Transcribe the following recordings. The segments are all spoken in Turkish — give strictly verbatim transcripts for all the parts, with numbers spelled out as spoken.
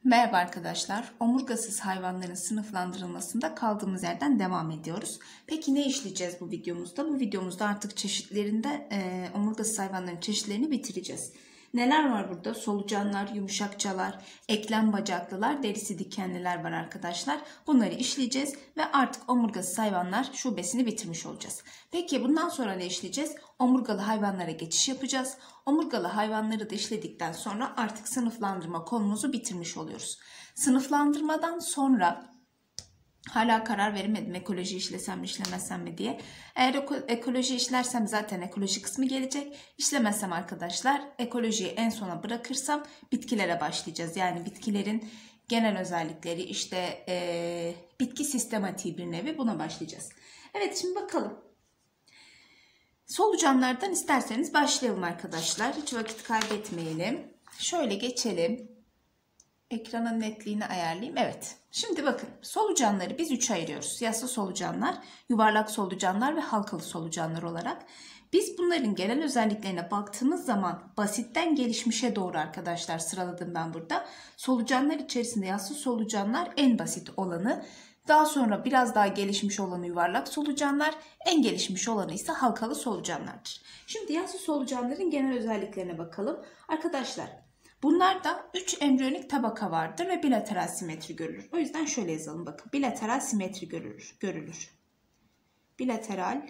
Merhaba arkadaşlar. Omurgasız hayvanların sınıflandırılmasında kaldığımız yerden devam ediyoruz. Peki ne işleyeceğiz bu videomuzda? Bu videomuzda artık çeşitlerinde e, omurgasız hayvanların çeşitlerini bitireceğiz. Neler var burada? Solucanlar, yumuşakçalar, eklem bacaklılar, derisi dikenliler var arkadaşlar. Bunları işleyeceğiz ve artık omurgasız hayvanlar şubesini bitirmiş olacağız. Peki bundan sonra ne işleyeceğiz? Omurgalı hayvanlara geçiş yapacağız. Omurgalı hayvanları da işledikten sonra artık sınıflandırma konumuzu bitirmiş oluyoruz. Sınıflandırmadan sonra hala karar veremedim ekoloji işlesem mi işlemesem mi diye. Eğer ekoloji işlersem zaten ekoloji kısmı gelecek. İşlemezsem arkadaşlar ekolojiyi en sona bırakırsam bitkilere başlayacağız. Yani bitkilerin genel özellikleri işte e, bitki sistematiği bir nevi, buna başlayacağız. Evet, şimdi bakalım. Solucanlardan isterseniz başlayalım arkadaşlar. Hiç vakit kaybetmeyelim. Şöyle geçelim. Ekranın netliğini ayarlayayım. Evet. Şimdi bakın, solucanları biz üçe ayırıyoruz. Yassı solucanlar, yuvarlak solucanlar ve halkalı solucanlar olarak. Biz bunların genel özelliklerine baktığımız zaman basitten gelişmişe doğru arkadaşlar sıraladım ben burada. Solucanlar içerisinde yassı solucanlar en basit olanı. Daha sonra biraz daha gelişmiş olanı yuvarlak solucanlar, en gelişmiş olanı ise halkalı solucanlardır. Şimdi yassı solucanların genel özelliklerine bakalım. Arkadaşlar, bunlarda üç embriyonik tabaka vardır ve bilateral simetri görülür. O yüzden şöyle yazalım, bakın. Bilateral simetri görülür. görülür. Bilateral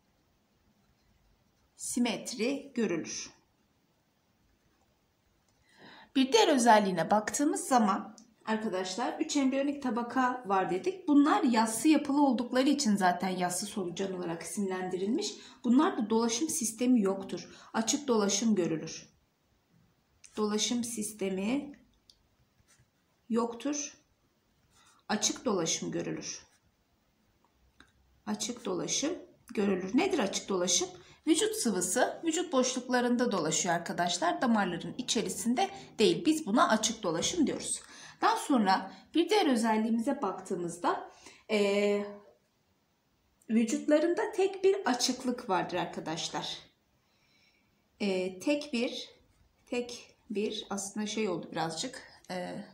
simetri görülür. Bir diğer özelliğine baktığımız zaman arkadaşlar üç embriyonik tabaka var dedik. Bunlar yassı yapılı oldukları için zaten yassı solucan olarak isimlendirilmiş. Bunlarda dolaşım sistemi yoktur. Açık dolaşım görülür. Dolaşım sistemi yoktur. Açık dolaşım görülür. Açık dolaşım görülür. Nedir açık dolaşım? Vücut sıvısı vücut boşluklarında dolaşıyor arkadaşlar. Damarların içerisinde değil. Biz buna açık dolaşım diyoruz. Daha sonra bir diğer özelliğimize baktığımızda e, vücutlarında tek bir açıklık vardır arkadaşlar. E, tek bir tek bir aslında şey oldu birazcık e,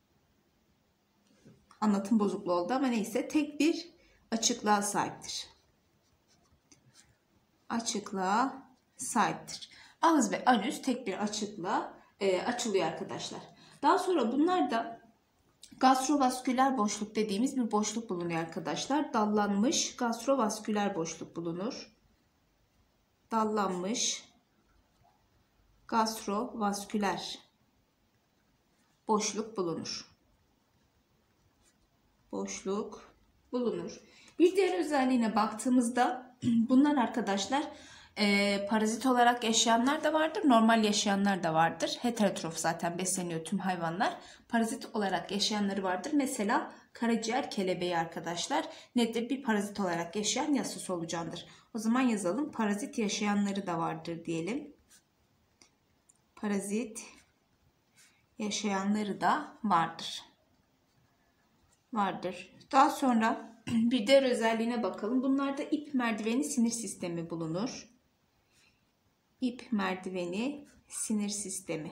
anlatım bozukluğu oldu ama neyse, tek bir açıklığa sahiptir. Açıklığa sahiptir. Ağız ve anüs tek bir açıklığa e, açılıyor arkadaşlar. Daha sonra bunlarda gastrovasküler boşluk dediğimiz bir boşluk bulunuyor arkadaşlar. Dallanmış gastrovasküler boşluk bulunur. Dallanmış gastrovasküler boşluk bulunur. Boşluk bulunur. Bir diğer özelliğine baktığımızda bunlar arkadaşlar e, parazit olarak yaşayanlar da vardır, normal yaşayanlar da vardır. Heterotrof zaten besleniyor tüm hayvanlar. Parazit olarak yaşayanları vardır. Mesela karaciğer kelebeği arkadaşlar nedir? Bir parazit olarak yaşayan yassı solucandır. O zaman yazalım, parazit yaşayanları da vardır diyelim. Parazit yaşayanları da vardır. Vardır. Daha sonra bir diğer özelliğine bakalım. Bunlarda ip merdiveni sinir sistemi bulunur. İp merdiveni sinir sistemi.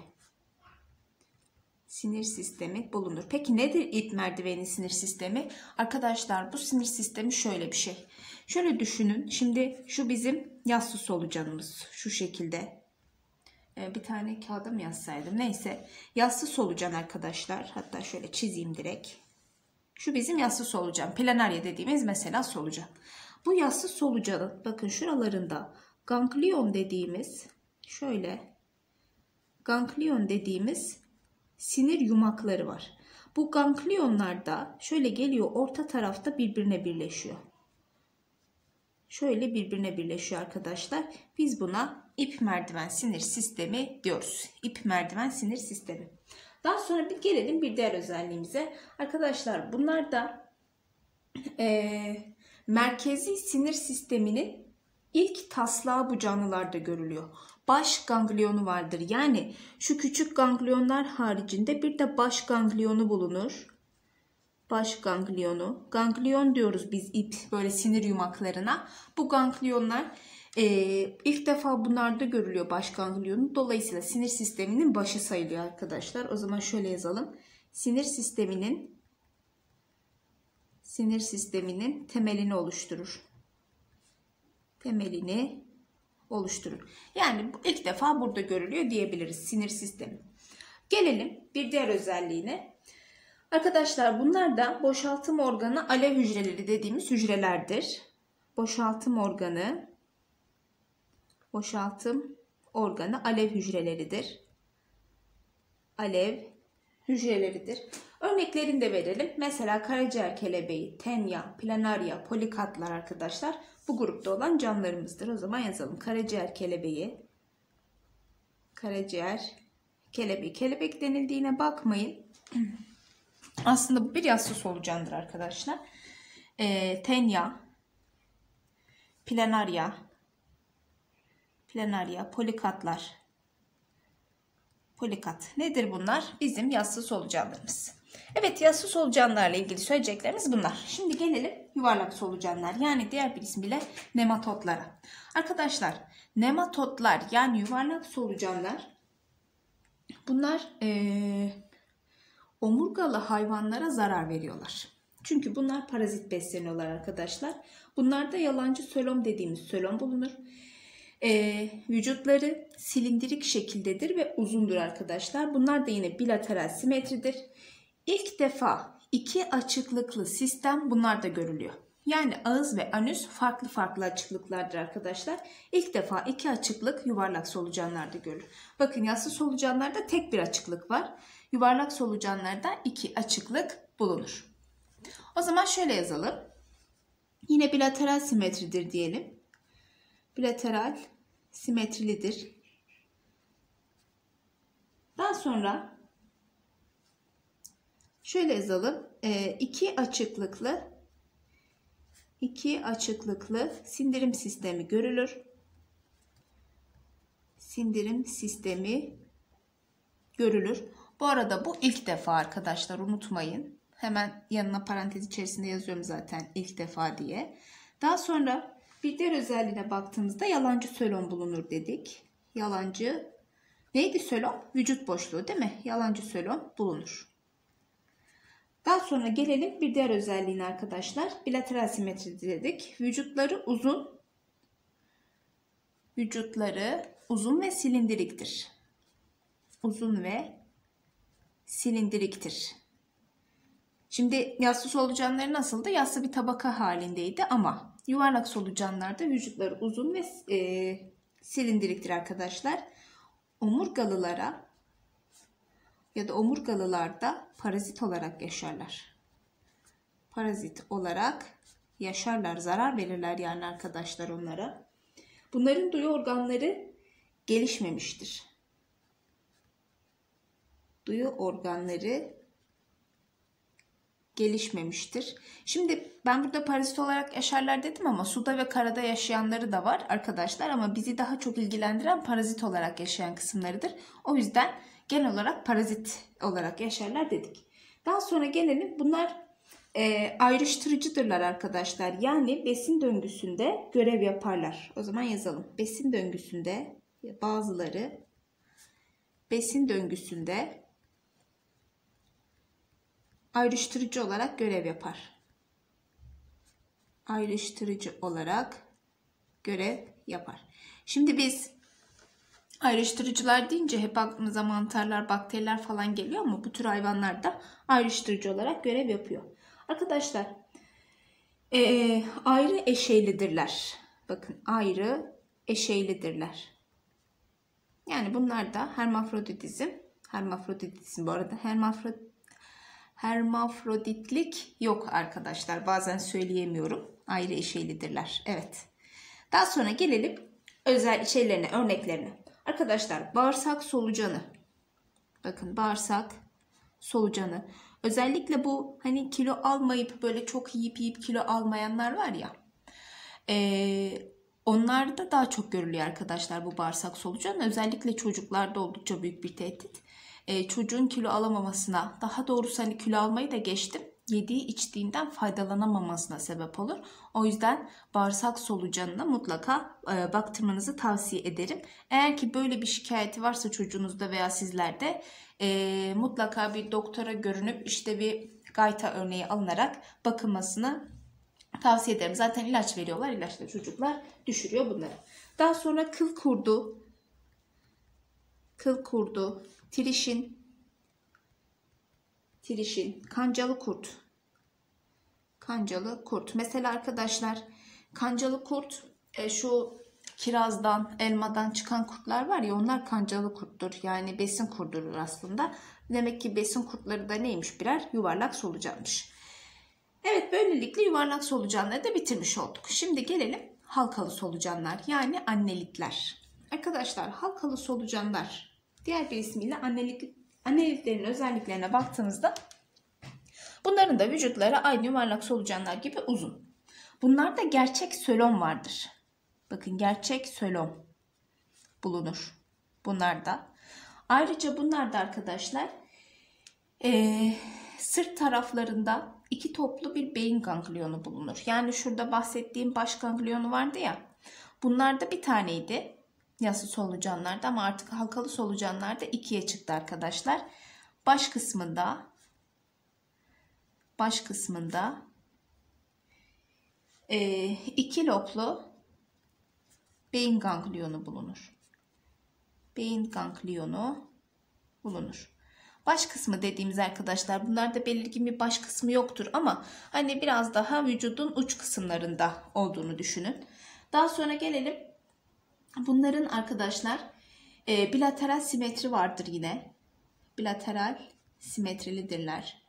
Sinir sistemi bulunur. Peki nedir ip merdiveni sinir sistemi? Arkadaşlar bu sinir sistemi şöyle bir şey. Şöyle düşünün. Şimdi şu bizim yassı solucanımız. Şu şekilde. Bir tane kağıda mı yazsaydım? Neyse. Yassı solucan arkadaşlar. Hatta şöyle çizeyim direkt. Şu bizim yassı solucan. Planarya dediğimiz mesela solucan. Bu yassı solucanın bakın şuralarında ganglion dediğimiz şöyle ganglion dediğimiz sinir yumakları var. Bu ganglionlar da şöyle geliyor, orta tarafta birbirine birleşiyor. Şöyle birbirine birleşiyor arkadaşlar. Biz buna ip merdiven sinir sistemi diyoruz. İp merdiven sinir sistemi. Daha sonra bir gelelim bir diğer özelliğimize. Arkadaşlar bunlar da e, merkezi sinir sisteminin ilk taslağı bu canlılarda görülüyor. Baş gangliyonu vardır. Yani şu küçük ganglionlar haricinde bir de baş gangliyonu bulunur. Baş gangliyonu. Ganglion diyoruz biz ip böyle sinir yumaklarına. Bu ganglionlar e, ilk defa bunlarda görülüyor, baş gangliyonu. Dolayısıyla sinir sisteminin başı sayılıyor arkadaşlar. O zaman şöyle yazalım. sinir sisteminin sinir sisteminin temelini oluşturur. Temelini oluşturur. Yani ilk defa burada görülüyor diyebiliriz sinir sistemi. Gelelim bir diğer özelliğine. Arkadaşlar bunlar da boşaltım organı alev hücreleri dediğimiz hücrelerdir. Boşaltım organı boşaltım organı alev hücreleridir. Alev hücreleridir. Örneklerini de verelim. Mesela karaciğer kelebeği, tenya, planaria, polikatlar arkadaşlar bu grupta olan canlılarımızdır. O zaman yazalım. Karaciğer kelebeği, karaciğer kelebeği. Kelebek denildiğine bakmayın. Aslında bu bir yassı solucandır arkadaşlar. E, tenya, planaria, planaria, polikatlar. Polikat. Nedir bunlar? Bizim yassı solucanlarımız. Evet, yassı solucanlarla ilgili söyleyeceklerimiz bunlar. Şimdi gelelim yuvarlak solucanlar, yani diğer bir ismiyle nematodlara. Arkadaşlar nematodlar yani yuvarlak solucanlar bunlar ee, omurgalı hayvanlara zarar veriyorlar. Çünkü bunlar parazit besleniyorlar arkadaşlar. Bunlarda yalancı sölom dediğimiz sölom bulunur. Ee, vücutları silindirik şekildedir ve uzundur arkadaşlar. Bunlar da yine bilateral simetridir. İlk defa iki açıklıklı sistem bunlarda görülüyor. Yani ağız ve anüs farklı farklı açıklıklardır arkadaşlar. İlk defa iki açıklık yuvarlak solucanlarda görülür. Bakın yassı solucanlarda tek bir açıklık var. Yuvarlak solucanlarda iki açıklık bulunur. O zaman şöyle yazalım. Yine bilateral simetridir diyelim. Bilateral simetrilidir. Daha sonra şöyle yazalım. E, iki açıklıklı iki açıklıklı sindirim sistemi görülür. Sindirim sistemi görülür. Bu arada bu ilk defa arkadaşlar, unutmayın. Hemen yanına parantez içerisinde yazıyorum zaten ilk defa diye. Daha sonra bir diğer özelliğine baktığımızda yalancı sölom bulunur dedik. Yalancı neydi sölom? Vücut boşluğu değil mi? Yalancı sölom bulunur. Daha sonra gelelim bir diğer özelliğine arkadaşlar. Bilateral simetri dedik. Vücutları uzun. Vücutları uzun ve silindiriktir. Uzun ve silindiriktir. Şimdi yassı solucanları nasıldı? Yassı bir tabaka halindeydi ama yuvarlak solucanlarda vücutları uzun ve e, silindiriktir arkadaşlar. Omurgalılara ya da omurgalılarda parazit olarak yaşarlar. Parazit olarak yaşarlar, zarar verirler yani arkadaşlar onlara. Bunların duyu organları gelişmemiştir. Duyu organları gelişmemiştir. Şimdi ben burada parazit olarak yaşarlar dedim ama suda ve karada yaşayanları da var arkadaşlar, ama bizi daha çok ilgilendiren parazit olarak yaşayan kısımlarıdır. O yüzden genel olarak parazit olarak yaşarlar dedik. Daha sonra gelelim, bunlar e, ayrıştırıcıdırlar arkadaşlar. Yani besin döngüsünde görev yaparlar. O zaman yazalım. Besin döngüsünde bazıları besin döngüsünde ayrıştırıcı olarak görev yapar. Ayrıştırıcı olarak görev yapar. Şimdi biz ayrıştırıcılar deyince hep aklımıza mantarlar, bakteriler falan geliyor ama bu tür hayvanlar da ayrıştırıcı olarak görev yapıyor. Arkadaşlar e, ayrı eşeylidirler. Bakın, ayrı eşeylidirler. Yani bunlar da hermafroditizm. Hermafroditizm bu arada hermafrodit hermafroditlik yok arkadaşlar. Bazen söyleyemiyorum. Ayrı eşeylidirler. Evet. Daha sonra gelelim özel şeylerine, örneklerine. Arkadaşlar bağırsak solucanı. Bakın, bağırsak solucanı. Özellikle bu hani kilo almayıp böyle çok yiyip yiyip kilo almayanlar var ya. Ee, onlarda daha çok görülüyor arkadaşlar bu bağırsak solucanı. Özellikle çocuklarda oldukça büyük bir tehdit. Ee, çocuğun kilo alamamasına, daha doğrusu hani kilo almayı da geçtim. yediği içtiğinden faydalanamamasına sebep olur. O yüzden bağırsak solucanına mutlaka e, baktırmanızı tavsiye ederim. Eğer ki böyle bir şikayeti varsa çocuğunuzda veya sizlerde e, mutlaka bir doktora görünüp işte bir gayta örneği alınarak bakılmasını tavsiye ederim. Zaten ilaç veriyorlar. İlaçla çocuklar düşürüyor bunları. Daha sonra kıl kurdu, kıl kurdu, trişin, trişin, kancalı kurt, kancalı kurt. Mesela arkadaşlar kancalı kurt e, şu kirazdan, elmadan çıkan kurtlar var ya, onlar kancalı kurttur. Yani besin kurdudur aslında. Demek ki besin kurtları da neymiş? Birer yuvarlak solucanmış. Evet, böylelikle yuvarlak solucanları da bitirmiş olduk. Şimdi gelelim halkalı solucanlar, yani annelikler. Arkadaşlar halkalı solucanlar diğer bir ismiyle annelik, anneliklerin özelliklerine baktığımızda bunların da vücutları aynı yuvarlak solucanlar gibi uzun. Bunlarda gerçek sölom vardır. Bakın, gerçek sölom bulunur bunlarda. Ayrıca bunlarda arkadaşlar ee, sırt taraflarında iki toplu bir beyin gangliyonu bulunur. Yani şurada bahsettiğim baş gangliyonu vardı ya. Bunlarda bir taneydi yassı solucanlarda, ama artık halkalı solucanlarda ikiye çıktı arkadaşlar. Baş kısmında baş kısmında e, iki loblu beyin gangliyonu bulunur. Beyin gangliyonu bulunur. Baş kısmı dediğimiz arkadaşlar, bunlarda belirgin bir baş kısmı yoktur ama hani biraz daha vücudun uç kısımlarında olduğunu düşünün. Daha sonra gelelim, bunların arkadaşlar e, bilateral simetri vardır yine. Bilateral simetrilidirler.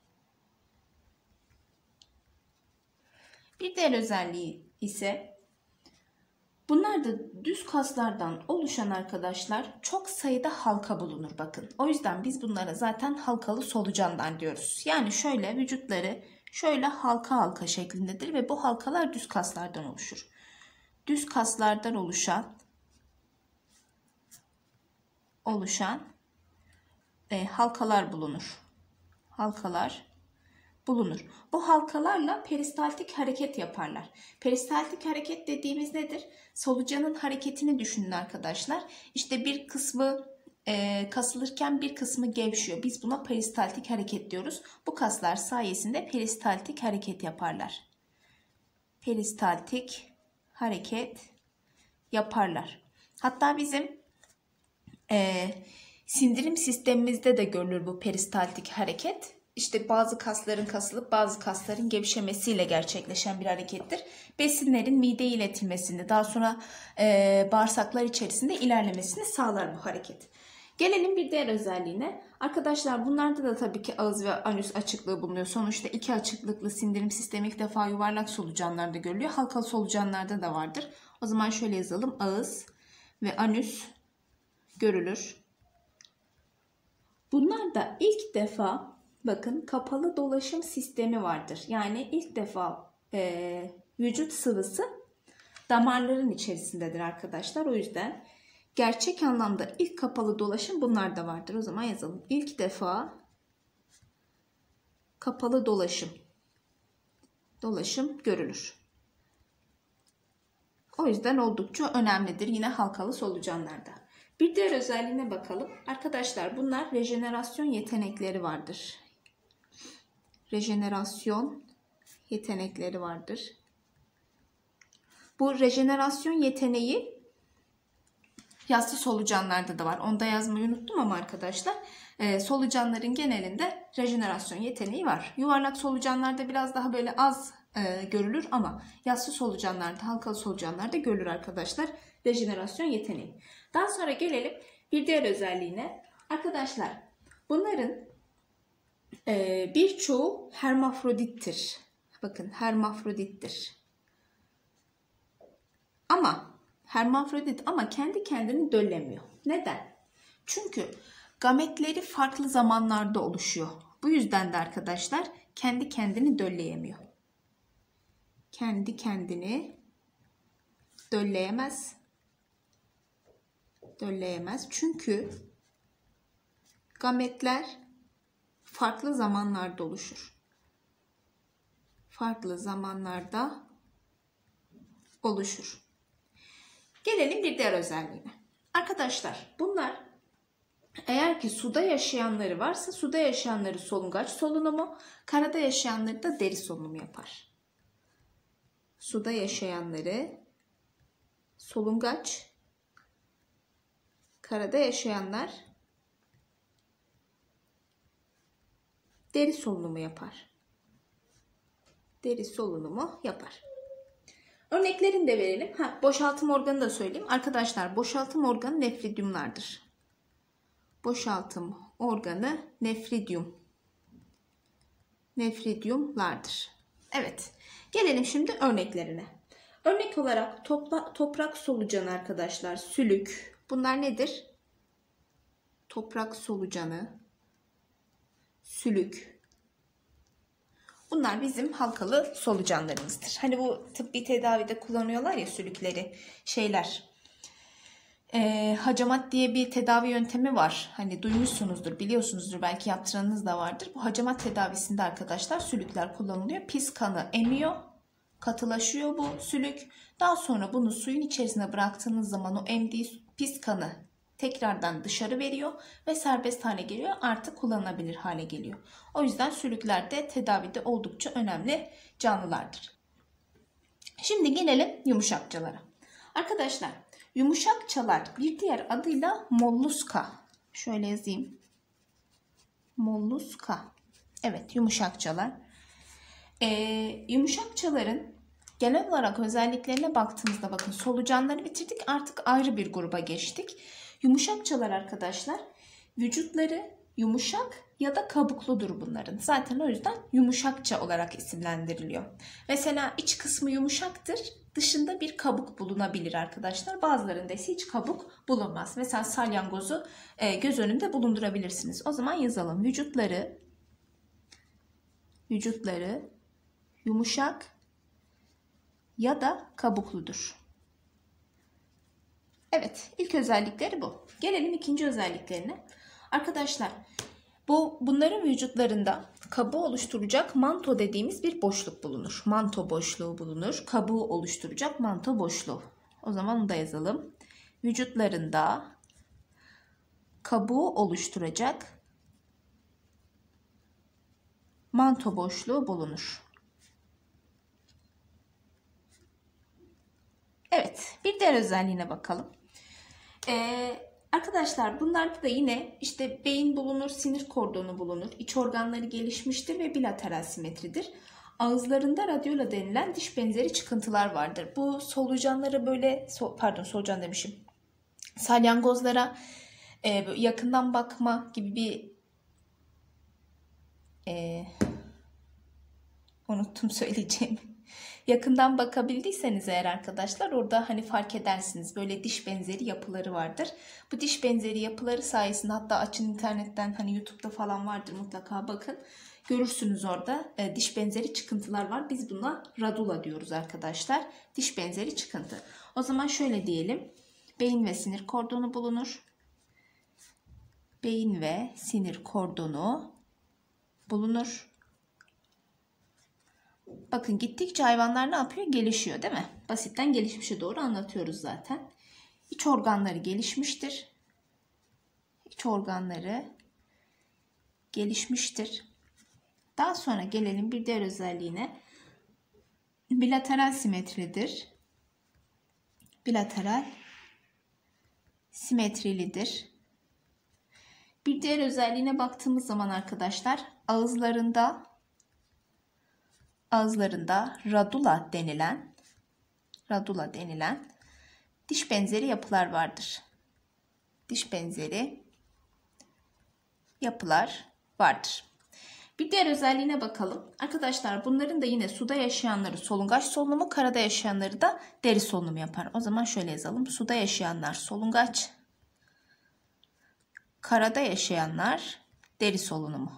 Bir diğer özelliği ise bunlarda düz kaslardan oluşan arkadaşlar çok sayıda halka bulunur bakın. O yüzden biz bunlara zaten halkalı solucanlar diyoruz. Yani şöyle vücutları şöyle halka halka şeklindedir ve bu halkalar düz kaslardan oluşur. Düz kaslardan oluşan oluşan e, halkalar bulunur. Halkalar bulunur. Bu halkalarla peristaltik hareket yaparlar. Peristaltik hareket dediğimiz nedir? Solucanın hareketini düşünün arkadaşlar. İşte bir kısmı e, kasılırken bir kısmı gevşiyor. Biz buna peristaltik hareket diyoruz. Bu kaslar sayesinde peristaltik hareket yaparlar. Peristaltik hareket yaparlar. Hatta bizim e, sindirim sistemimizde de görülür bu peristaltik hareket. İşte bazı kasların kasılıp bazı kasların gevşemesiyle gerçekleşen bir harekettir. Besinlerin mideye iletilmesini, daha sonra e, bağırsaklar içerisinde ilerlemesini sağlar bu hareket. Gelelim bir diğer özelliğine. Arkadaşlar bunlarda da tabii ki ağız ve anüs açıklığı bulunuyor. Sonuçta iki açıklıklı sindirim sistemi ilk defa yuvarlak solucanlarda görülüyor. Halkalı solucanlarda da vardır. O zaman şöyle yazalım. Ağız ve anüs görülür. Bunlar da ilk defa bakın kapalı dolaşım sistemi vardır. Yani ilk defa e, vücut sıvısı damarların içerisindedir arkadaşlar. O yüzden gerçek anlamda ilk kapalı dolaşım bunlarda vardır. O zaman yazalım. İlk defa kapalı dolaşım dolaşım görülür. O yüzden oldukça önemlidir yine halkalı solucanlarda. Bir diğer özelliğine bakalım. Arkadaşlar bunlar rejenerasyon yetenekleri vardır. Rejenerasyon yetenekleri vardır. Bu rejenerasyon yeteneği yassı solucanlarda da var. Onu da yazmayı unuttum ama arkadaşlar e, solucanların genelinde rejenerasyon yeteneği var. Yuvarlak solucanlarda biraz daha böyle az e, görülür ama yassı solucanlarda, halkalı solucanlarda görülür arkadaşlar rejenerasyon yeteneği. Daha sonra gelelim bir diğer özelliğine. Arkadaşlar bunların e, birçoğu hermafrodittir. Bakın hermafrodittir. Ama hermafrodit ama kendi kendini döllemiyor. Neden? Çünkü gametleri farklı zamanlarda oluşuyor. Bu yüzden de arkadaşlar kendi kendini dölleyemiyor. Kendi kendini dölleyemez. Dölleyemez. Çünkü gametler farklı zamanlarda oluşur. farklı zamanlarda oluşur. Gelelim bir diğer özelliğine. Arkadaşlar bunlar eğer ki suda yaşayanları varsa suda yaşayanları solungaç solunumu, karada yaşayanları da deri solunumu yapar. Suda yaşayanları solungaç, karada yaşayanlar deri solunumu yapar. Deri solunumu yapar. Örneklerini de verelim. Ha, boşaltım organı da söyleyeyim. Arkadaşlar boşaltım organı nefridyumlardır. Boşaltım organı nefridyum. Nefridyumlardır. Evet. Gelelim şimdi örneklerine. Örnek olarak topla, toprak solucanı arkadaşlar. Sülük. Bunlar nedir? Toprak solucanı. Sülük. Bunlar bizim halkalı solucanlarımızdır. Hani bu tıbbi tedavide kullanıyorlar ya sülükleri. Şeyler. E, hacamat diye bir tedavi yöntemi var. Hani duymuşsunuzdur, biliyorsunuzdur. Belki yaptıranınız da vardır. Bu hacamat tedavisinde arkadaşlar sülükler kullanılıyor. Pis kanı emiyor. Katılaşıyor bu sülük. Daha sonra bunu suyun içerisine bıraktığınız zaman o emdiği pis kanı tekrardan dışarı veriyor ve serbest hale geliyor. Artık kullanılabilir hale geliyor. O yüzden sülükler de tedavide oldukça önemli canlılardır. Şimdi gelelim yumuşakçalara. Arkadaşlar yumuşakçalar bir diğer adıyla molluska. Şöyle yazayım. Molluska. Evet, yumuşakçalar. Ee, yumuşakçaların genel olarak özelliklerine baktığımızda bakın solucanları bitirdik. Artık ayrı bir gruba geçtik. Yumuşakçalar arkadaşlar vücutları yumuşak ya da kabukludur bunların. Zaten o yüzden yumuşakça olarak isimlendiriliyor. Mesela iç kısmı yumuşaktır. Dışında bir kabuk bulunabilir arkadaşlar. Bazılarında ise hiç kabuk bulunmaz. Mesela salyangozu e, göz önünde bulundurabilirsiniz. O zaman yazalım. Vücutları vücutları yumuşak ya da kabukludur. Evet, ilk özellikleri bu. Gelelim ikinci özelliklerine. Arkadaşlar, bu bunların vücutlarında kabuğu oluşturacak manto dediğimiz bir boşluk bulunur. Manto boşluğu bulunur. Kabuğu oluşturacak manto boşluğu. O zaman onu da yazalım. Vücutlarında kabuğu oluşturacak manto boşluğu bulunur. Evet, bir diğer özelliğine bakalım. Ee, arkadaşlar bunlarda da yine işte beyin bulunur, sinir kordonu bulunur, iç organları gelişmiştir ve bilateral simetridir. Ağızlarında radyola denilen diş benzeri çıkıntılar vardır. Bu solucanlara böyle, pardon solucan demişim, salyangozlara e, yakından bakma gibi bir e, unuttum söyleyeceğimi. Yakından bakabildiyseniz eğer arkadaşlar orada hani fark edersiniz. Böyle diş benzeri yapıları vardır. Bu diş benzeri yapıları sayesinde hatta açın internetten hani YouTube'da falan vardır mutlaka bakın. Görürsünüz orada e, diş benzeri çıkıntılar var. Biz buna radula diyoruz arkadaşlar. Diş benzeri çıkıntı. O zaman şöyle diyelim. Beyin ve sinir kordonu bulunur. Beyin ve sinir kordonu bulunur. Bakın gittikçe hayvanlar ne yapıyor? Gelişiyor değil mi? Basitten gelişmişe doğru anlatıyoruz zaten. İç organları gelişmiştir. İç organları gelişmiştir. Daha sonra gelelim bir diğer özelliğine. Bilateral simetridir. Bilateral simetrilidir. Bir diğer özelliğine baktığımız zaman arkadaşlar ağızlarında ağızlarında radula denilen radula denilen diş benzeri yapılar vardır. Diş benzeri yapılar vardır. Bir diğer özelliğine bakalım. Arkadaşlar bunların da yine suda yaşayanları solungaç solunumu, karada yaşayanları da deri solunumu yapar. O zaman şöyle yazalım. Suda yaşayanlar solungaç, karada yaşayanlar deri solunumu.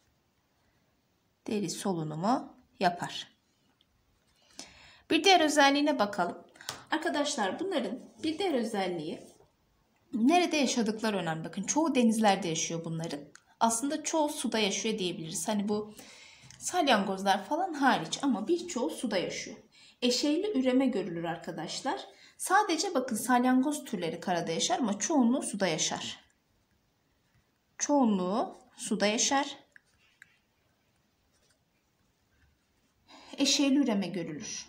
Deri solunumu yapar. Bir diğer özelliğine bakalım. Arkadaşlar bunların bir diğer özelliği nerede yaşadıkları önemli. Bakın çoğu denizlerde yaşıyor bunların. Aslında çoğu suda yaşıyor diyebiliriz. Hani bu salyangozlar falan hariç ama birçoğu suda yaşıyor. Eşeyli üreme görülür arkadaşlar. Sadece bakın salyangoz türleri karada yaşar ama çoğunluğu suda yaşar. Çoğunluğu suda yaşar. Eşeyli üreme görülür.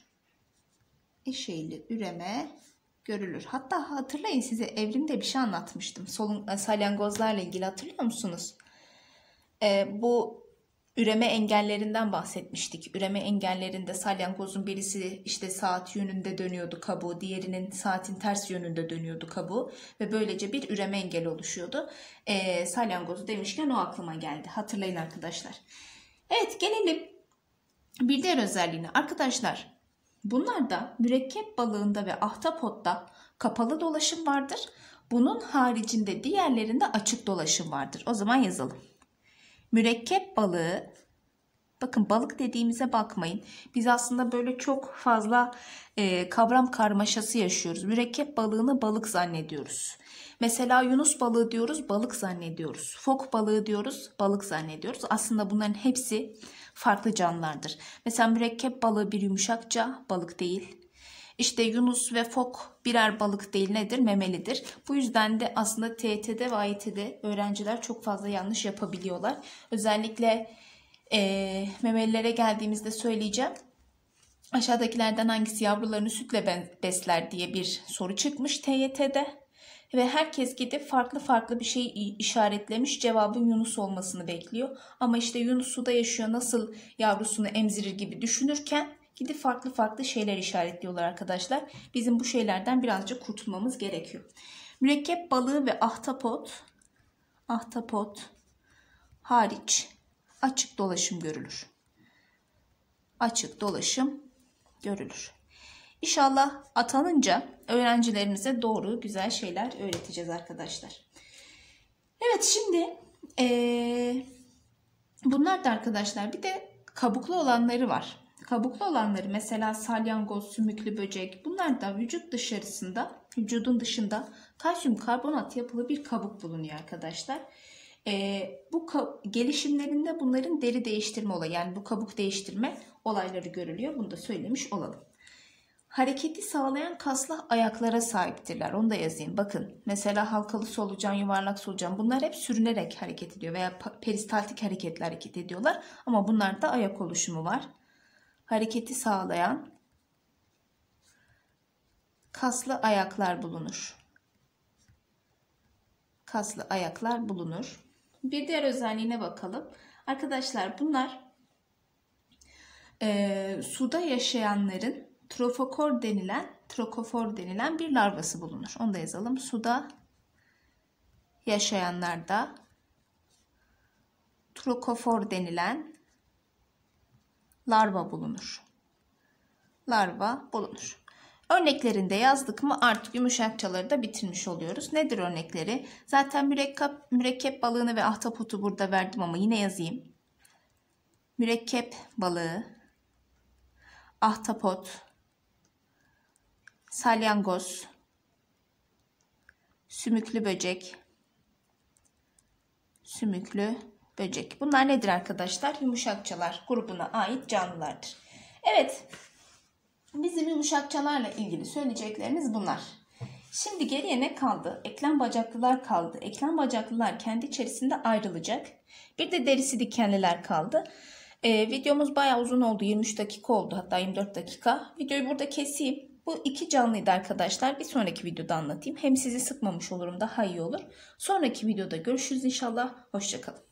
Eşeyli üreme görülür. Hatta hatırlayın, size evrimde bir şey anlatmıştım. Solun, salyangozlarla ilgili hatırlıyor musunuz? Ee, bu üreme engellerinden bahsetmiştik. Üreme engellerinde salyangozun birisi işte saat yönünde dönüyordu kabuğu, diğerinin saatin ters yönünde dönüyordu kabuğu ve böylece bir üreme engeli oluşuyordu. Ee, salyangozu demişken o aklıma geldi. Hatırlayın arkadaşlar. Evet, gelelim bir diğer özelliğine. Arkadaşlar, bunlarda mürekkep balığında ve ahtapotta kapalı dolaşım vardır. Bunun haricinde diğerlerinde açık dolaşım vardır. O zaman yazalım. Mürekkep balığı, bakın balık dediğimize bakmayın. Biz aslında böyle çok fazla e, kavram karmaşası yaşıyoruz. Mürekkep balığını balık zannediyoruz. Mesela yunus balığı diyoruz, balık zannediyoruz. Fok balığı diyoruz, balık zannediyoruz. Aslında bunların hepsi farklı canlılardır. Mesela mürekkep balığı bir yumuşakça balık değil. İşte yunus ve fok birer balık değil, nedir? Memelidir. Bu yüzden de aslında T Y T'de ve A Y T'de öğrenciler çok fazla yanlış yapabiliyorlar. Özellikle e, memelilere geldiğimizde söyleyeceğim. Aşağıdakilerden hangisi yavrularını sütle besler diye bir soru çıkmış T Y T'de. Ve herkes gidip farklı farklı bir şey işaretlemiş. Cevabın yunus olmasını bekliyor. Ama işte yunus suda yaşıyor, nasıl yavrusunu emzirir gibi düşünürken gidip farklı farklı şeyler işaretliyorlar arkadaşlar. Bizim bu şeylerden birazcık kurtulmamız gerekiyor. Mürekkep balığı ve ahtapot, ahtapot hariç açık dolaşım görülür. Açık dolaşım görülür. İnşallah atanınca öğrencilerimize doğru güzel şeyler öğreteceğiz arkadaşlar. Evet, şimdi ee, bunlar da arkadaşlar bir de kabuklu olanları var. Kabuklu olanları mesela salyangoz, sümüklü böcek, bunlar da vücut dışarısında, vücudun dışında kalsiyum karbonat yapılı bir kabuk bulunuyor arkadaşlar. Ee, bu gelişimlerinde bunların deri değiştirme olayı, yani bu kabuk değiştirme olayları görülüyor. Bunu da söylemiş olalım. Hareketi sağlayan kaslı ayaklara sahiptirler. Onu da yazayım. Bakın mesela halkalı solucan, yuvarlak solucan, bunlar hep sürünerek hareket ediyor veya peristaltik hareketle hareket ediyorlar. Ama bunlarda ayak oluşumu var. Hareketi sağlayan kaslı ayaklar bulunur. Kaslı ayaklar bulunur. Bir diğer özelliğine bakalım. Arkadaşlar bunlar e, suda yaşayanların trofokor denilen, trokofor denilen bir larvası bulunur. Onu da yazalım. Suda yaşayanlarda trokofor denilen larva bulunur. Larva bulunur. Örneklerinde yazdık mı artık yumuşakçaları da bitirmiş oluyoruz. Nedir örnekleri? Zaten mürekkep, mürekkep balığını ve ahtapotu burada verdim ama yine yazayım. Mürekkep balığı, ahtapot, salyangoz, sümüklü böcek, sümüklü böcek. Bunlar nedir arkadaşlar? Yumuşakçalar grubuna ait canlılardır. Evet, bizim yumuşakçalarla ilgili söyleyeceklerimiz bunlar. Şimdi geriye ne kaldı? Eklem bacaklılar kaldı. Eklem bacaklılar kendi içerisinde ayrılacak. Bir de derisi dikenliler kaldı. Ee, videomuz bayağı uzun oldu. yirmi üç dakika oldu. Hatta yirmi dört dakika. Videoyu burada keseyim. Bu iki canlıydı arkadaşlar. Bir sonraki videoda anlatayım. Hem sizi sıkmamış olurum, daha iyi olur. Sonraki videoda görüşürüz inşallah. Hoşça kalın.